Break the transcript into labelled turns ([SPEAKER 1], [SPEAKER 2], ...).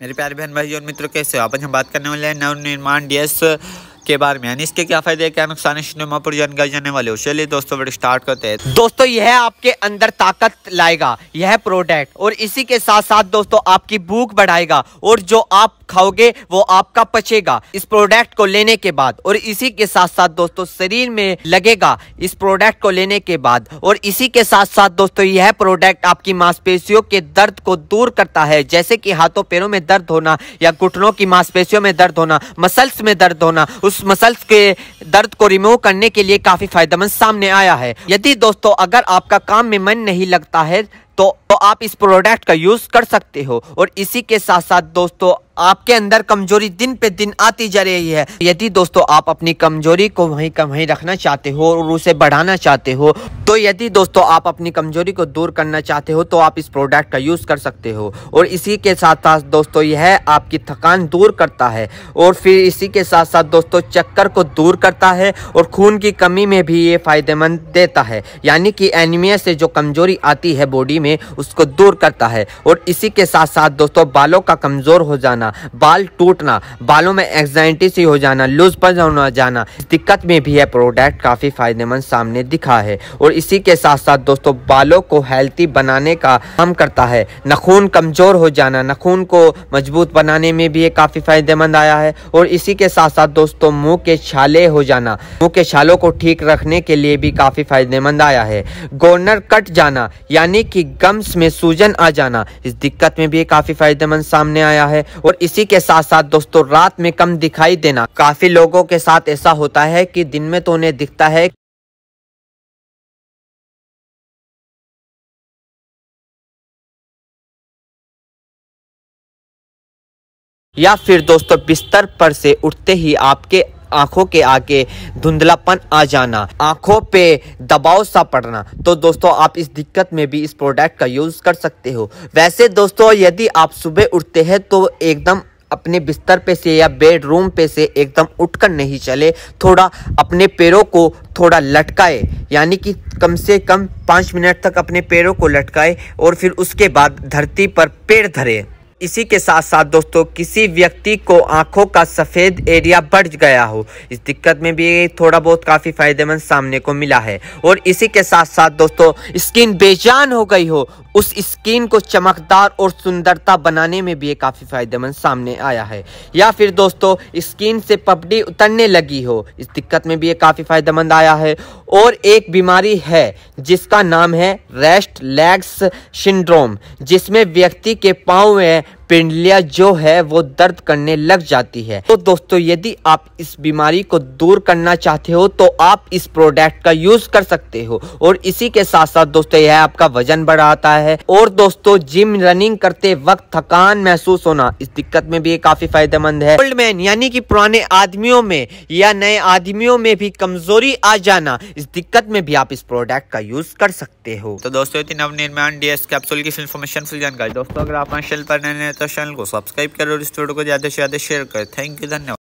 [SPEAKER 1] मेरे प्यारे बहन भाई और मित्रों, कैसे हो आप? आज हम बात करने वाले हैं नवनिर्माण डीएस के बारे में, यानी इसके क्या फायदे क्या नुकसान है, पूरी जानकारी जानने वाले हो। चलिए दोस्तों वीडियो स्टार्ट करते हैं।
[SPEAKER 2] दोस्तों यह आपके अंदर ताकत लाएगा यह प्रोडक्ट, और इसी के साथ साथ दोस्तों आपकी भूख बढ़ाएगा और जो आप खाओगे वो आपका पचेगा इस प्रोडक्ट को लेने के बाद। और इसी के साथ साथ दोस्तों शरीर में लगेगा इस प्रोडक्ट को लेने के बाद। और इसी के साथ साथ दोस्तों यह प्रोडक्ट आपकी मांसपेशियों के दर्द को दूर करता है, जैसे कि हाथों पैरों में दर्द होना या घुटनों की मांसपेशियों में दर्द होना, मसल्स में दर्द होना, उस मसल्स के दर्द को रिमूव करने के लिए काफी फायदेमंद सामने आया है। यदि दोस्तों अगर आपका काम में मन नहीं लगता है तो आप इस प्रोडक्ट का यूज कर सकते हो। और इसी के साथ साथ दोस्तों आपके अंदर कमजोरी दिन पे दिन आती जा रही है। यदि दोस्तों आप अपनी कमजोरी को वहीं का वहीं रखना चाहते हो और उसे बढ़ाना चाहते हो, तो यदि दोस्तों आप अपनी कमजोरी को दूर करना चाहते हो तो आप इस प्रोडक्ट का यूज कर सकते हो। और इसी के साथ साथ दोस्तों यह आपकी थकान दूर करता है और फिर इसी के साथ साथ दोस्तों चक्कर को दूर करता है और खून की कमी में भी ये फायदेमंद देता है, यानी कि एनीमिया से जो कमजोरी आती है बॉडी में उसको दूर करता है। और इसी के साथ साथ दोस्तों बालों का कमजोर हो जाना, बाल टूटना, बालों में एंजाइटी सी हो जाना, लूजपन हो जाना, इस दिक्कत में भी यह प्रोडक्ट काफी फायदेमंद सामने दिखा है। और इसी के साथ साथ दोस्तों बालों को हेल्थी बनाने का काम करता है। नाखून कमजोर हो जाना, नाखून को मजबूत बनाने में भी ये काफी फायदेमंद आया है। और इसी के साथ साथ दोस्तों मुंह के छाले हो जाना, मुंह के छालों को ठीक रखने के लिए भी काफी फायदेमंद आया है। कॉर्नर कट जाना यानी कि गम्स में सूजन आ जाना, इस दिक्कत में भी काफी फायदेमंद सामने आया है। और इसी के साथ साथ दोस्तों रात में कम दिखाई देना, काफी लोगों के साथ ऐसा होता है कि दिन में तो उन्हें दिखता है या फिर दोस्तों बिस्तर पर से उठते ही आपके आंखों के आगे धुंधलापन आ जाना, आंखों पे दबाव सा पड़ना, तो दोस्तों आप इस दिक्कत में भी इस प्रोडक्ट का यूज कर सकते हो। वैसे दोस्तों यदि आप सुबह उठते हैं तो एकदम अपने बिस्तर पे से या बेडरूम पे से एकदम उठकर नहीं चले, थोड़ा अपने पैरों को थोड़ा लटकाए, यानी कि कम से कम 5 मिनट तक अपने पैरों को लटकाए और फिर उसके बाद धरती पर पैर धरे। इसी के साथ साथ दोस्तों किसी व्यक्ति को आंखों का सफ़ेद एरिया बढ़ गया हो, इस दिक्कत में भी थोड़ा बहुत काफ़ी फायदेमंद सामने को मिला है। और इसी के साथ साथ दोस्तों स्किन बेजान हो गई हो, उस स्किन को चमकदार और सुंदरता बनाने में भी ये काफ़ी फायदेमंद सामने आया है। या फिर दोस्तों स्किन से पपड़ी उतरने लगी हो, इस दिक्कत में भी ये काफ़ी फायदेमंद आया है। और एक बीमारी है जिसका नाम है रेस्ट लेग्स सिंड्रोम, जिसमें व्यक्ति के पाँव में पिंडलियां जो है वो दर्द करने लग जाती है। तो दोस्तों यदि आप इस बीमारी को दूर करना चाहते हो तो आप इस प्रोडक्ट का यूज कर सकते हो। और इसी के साथ साथ दोस्तों यह आपका वजन बढ़ाता है। और दोस्तों जिम रनिंग करते वक्त थकान महसूस होना, इस दिक्कत में भी ये काफी फायदेमंद है। ओल्ड मैन यानी कि पुराने आदमियों में या नए आदमियों में भी कमजोरी आ जाना, इस दिक्कत में भी आप इस प्रोडक्ट का यूज कर सकते हो।
[SPEAKER 1] तो दोस्तों नवनिर्माण डीएस कैप्सूल की इन्फॉर्मेशन फुल जानकारी। दोस्तों अगर आप चैनल पर नए तो चैनल को सब्सक्राइब करो और इस वीडियो को ज्यादा से ज्यादा शेयर करें। थैंक यू, धन्यवाद।